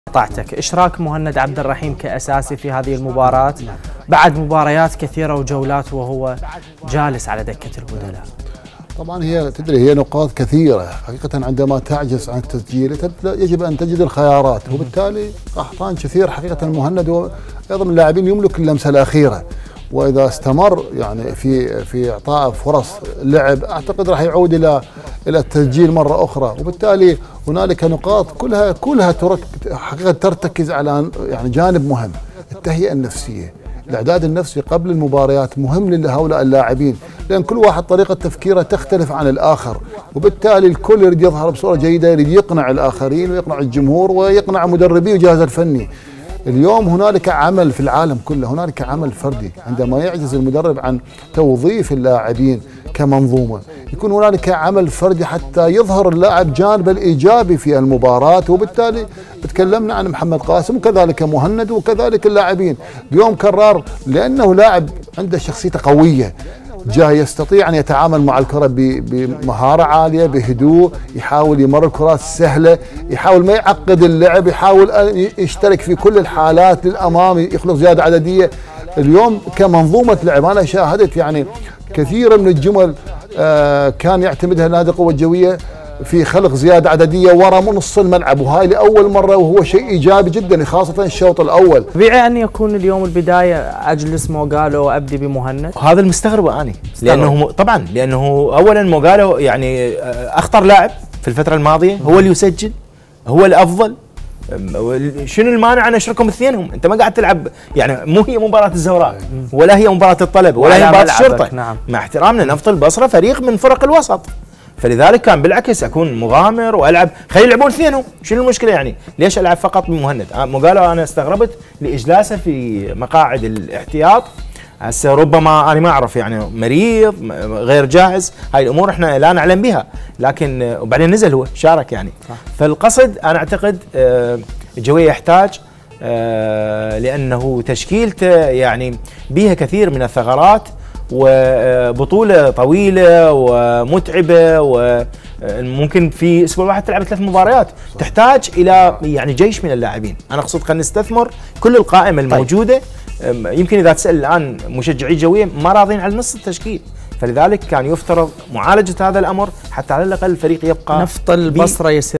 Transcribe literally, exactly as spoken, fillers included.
قطعتك. إشراك مهند عبد الرحيم كأساسي في هذه المباراة بعد مباريات كثيرة وجولات وهو جالس على دكة البدلاء. طبعا هي تدري هي نقاط كثيرة حقيقة، عندما تعجز عن التسجيل يجب أن تجد الخيارات، وبالتالي قحطان كثير حقيقة. مهند هو أيضا من اللاعبين يملك اللمسة الأخيرة، وإذا استمر يعني في في إعطاء فرص لعب أعتقد راح يعود إلى إلى التسجيل مرة أخرى. وبالتالي هنالك نقاط كلها كلها ترك حقيقة ترتكز على يعني جانب مهم، التهيئة النفسية. الإعداد النفسي قبل المباريات مهم لهؤلاء اللاعبين، لأن كل واحد طريقة تفكيره تختلف عن الآخر، وبالتالي الكل يريد يظهر بصورة جيدة، يريد يقنع الآخرين ويقنع الجمهور ويقنع مدربيه وجهاز الفني. اليوم هنالك عمل في العالم كله، هنالك عمل فردي. عندما يعجز المدرب عن توظيف اللاعبين كمنظومة، يكون هنالك عمل فردي حتى يظهر اللاعب جانبه الإيجابي في المباراة. وبالتالي تكلمنا عن محمد قاسم وكذلك مهند وكذلك اللاعبين. اليوم كرار لأنه لاعب عنده شخصيته قوية، جاي يستطيع أن يتعامل مع الكرة بمهارة عالية بهدوء، يحاول يمر الكرات السهلة، يحاول ما يعقد اللعب، يحاول أن يشترك في كل الحالات للأمام، يخلق زيادة عددية. اليوم كمنظومة لعب أنا شاهدت يعني كثيرا من الجمل آه كان يعتمدها نادي القوة الجوية في خلق زيادة عددية ورا من نص الملعب، وهاي لأول مرة وهو شيء إيجابي جدا خاصة الشوط الأول. طبيعي أن يكون اليوم البداية أجلس موغالو وأبدي بمهند. هذا المستغرب أنا، لأنه طبعا لأنه أولا موغالو يعني أخطر لاعب في الفترة الماضية، هو اللي يسجل، هو الأفضل. شنو المانع ان اشركهم اثنينهم؟ انت ما قاعد تلعب يعني، مو هي مباراه الزوراء ولا هي مباراه الطلب ولا هي مباراه الشرطه. نعم. مع احترامنا نفط البصره فريق من فرق الوسط، فلذلك كان بالعكس اكون مغامر والعب، خلي يلعبون اثنينهم، شنو المشكله يعني؟ ليش العب فقط بمهند؟ موغالو انا استغربت لاجلاسه في مقاعد الاحتياط. هسه ربما انا ما اعرف يعني مريض غير جاهز، هاي الامور احنا لا نعلم بها، لكن وبعدين نزل هو شارك يعني. صح. فالقصد انا اعتقد الجوية يحتاج، لانه تشكيلته يعني بيها كثير من الثغرات، وبطوله طويله ومتعبه، وممكن في اسبوع واحد تلعب ثلاث مباريات. صح. تحتاج الى يعني جيش من اللاعبين. انا اقصد خلينا نستثمر كل القائمه الموجوده. طيب. يمكن اذا تسال الان مشجعي الجويه ما راضين على نص التشكيل، فلذلك كان يفترض معالجه هذا الامر حتى على الاقل الفريق يبقى نفط البصره يسير.